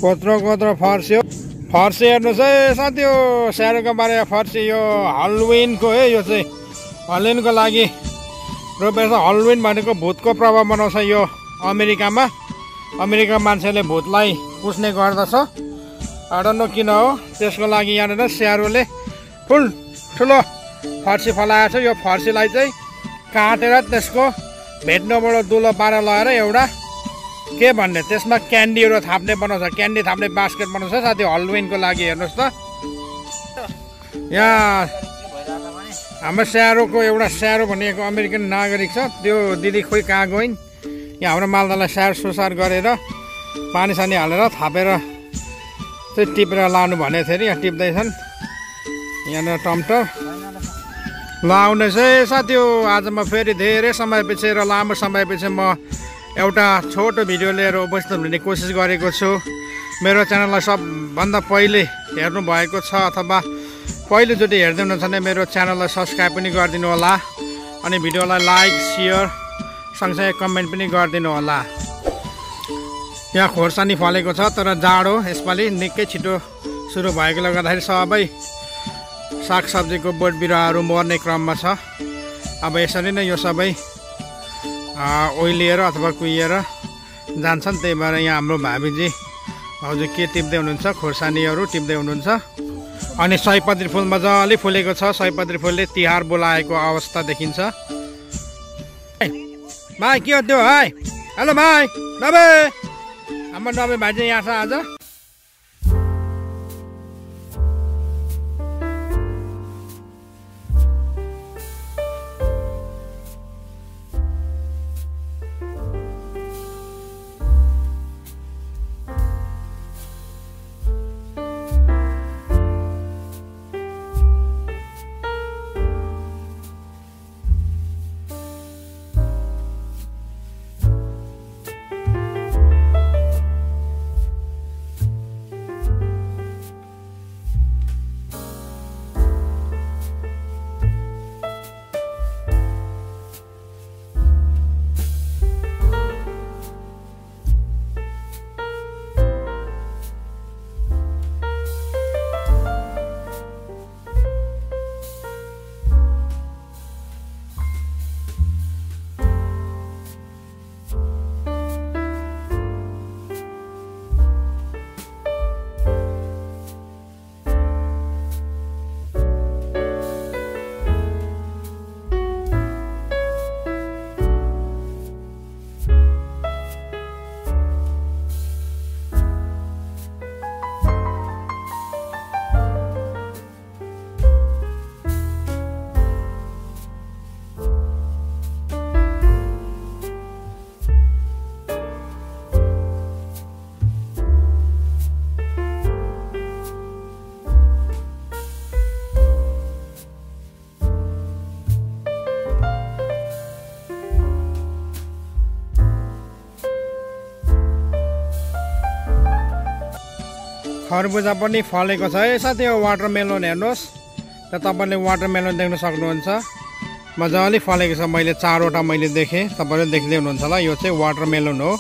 कोत्रो फर्सी हो। फर्सी हेर्नुहोस् है साथी, यो स्यारोको बारेमा फर्सी यो हलोविनको है। यो चाहिँ हलोविनको लागि रोपेर हलोविन भनेको भूतको प्रभाव बनाउँछ यो अमेरिका मान्छेले भूतलाई पुस्ने गर्दछ। अडन्नो किन हो, त्यसको लागि यहाँनिर स्यारोले ठुलो फर्सी फलाएको छ। यो फर्सीलाई चाहिँ काटेर त्यसको भेट्नोबाट दुलो पारेर लगाएर एउटा के भन्ने त्यसमा क्यान्डीहरू थाप्ने बनाउँछ, क्यान्डी थाप्ने बास्केट बनाउँछ साथी हलोविनको लागि। हेर्नुहोस् त यहाँ हाम्रो स्यारोको एउटा स्यारो भनेको अमेरिकन नागरिक छ, त्यो दिदी खोइ कहाँ गइन्। यहाँ हाम्रो मालदालाई स्याहार सुसार गरेर पानी सानी हालेर थापेर चाहिँ टिपेर लानु भनेको थियो अरे। यहाँ टिप्दैछन् यहाँनिर टमटर लाउने चाहिँ साथी हो। आज म फेरि धेरै समयपछि र लामो समयपछि म एउटा छोटो भिडियो लिएर उपस्थित हुने कोसिस गरेको छु। मेरो च्यानललाई सबभन्दा पहिले हेर्नु भएको छ अथवा पहिलोचोटि हेर्दै हुनुहुन्छ भने मेरो च्यानललाई सब्सक्राइब पनि गरिदिनु होला अनि भिडियोलाई लाइक सेयर सँगसँगै कमेन्ट पनि गरिदिनु होला। यहाँ खोर्सानी फलेको छ तर जाडो यसपालि निकै छिटो सुरु भएकोले गर्दाखेरि सबै सागसब्जीको बोट बिरुवाहरू मर्ने क्रममा छ। अब यसरी नै यो सबै ओइलिएर अथवा कुहिएर जान्छन्। त्यही भएर यहाँ हाम्रो भाबीजी हजुर के टिप्दै हुनुहुन्छ, खोर्सानीहरू टिप्दै हुनुहुन्छ। अनि सयपत्री फुल मजाले फुलेको छ। सयपत्री फुलले तिहार बोलाएको अवस्था देखिन्छ। भाइ के हो त्यो है? हेलो भाइ नबे, हाम्रो नबे भाइ चाहिँ यहाँ छ आज। खरबुजा पनि फलेको छ है साथी। यो वाटरमेलन हेर्नुहोस् र तपाईँले वाटरमेलन देख्न सक्नुहुन्छ। मजाले फलेको छ। मैले 4वटा मैले देखेँ, तपाईँले देख्दै हुनुहुन्छ होला। यो चाहिँ वाटरमेलन हो।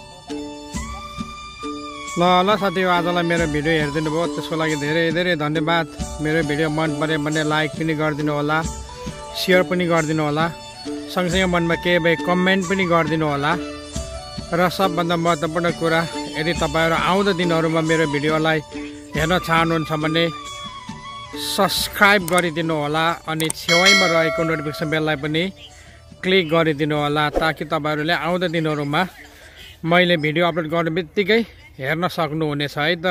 ल साथी, आजलाई मेरो भिडियो हेरिदिनु भयो त्यसको लागि धेरै धेरै धन्यवाद। मेरो भिडियो मन पऱ्यो भने लाइक पनि गरिदिनु होला, सेयर पनि गरिदिनु होला, सँगसँगै मनमा केही भए कमेन्ट पनि गरिदिनु होला। र सबभन्दा महत्त्वपूर्ण कुरा, यदि तपाईँहरू आउँदो दिनहरूमा मेरो भिडियोलाई हेर्न चाहनुहुन्छ भने सब्सक्राइब गरिदिनु होला अनि छेउमा रहेको नोटिफिकेसन बेललाई पनि क्लिक गरिदिनु होला, ताकि तपाईँहरूले आउँदो दिनहरूमा मैले भिडियो अपलोड गर्ने बित्तिकै हेर्न सक्नुहुनेछ है त।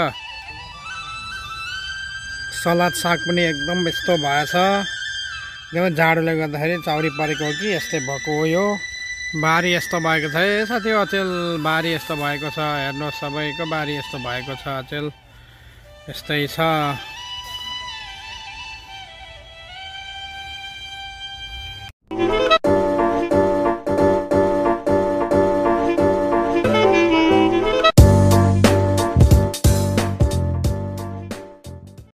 सलाद साग पनि एकदम यस्तो भएछ। एकदमै जाडोले गर्दाखेरि चाउरी परेको हो कि यस्तै भएको हो। यो बारी यस्तो भएको छ है साथी। अचेल बारी यस्तो भएको छ। हेर्नुहोस् सबैको बारी यस्तो भएको छ। अचेल यस्तै छ।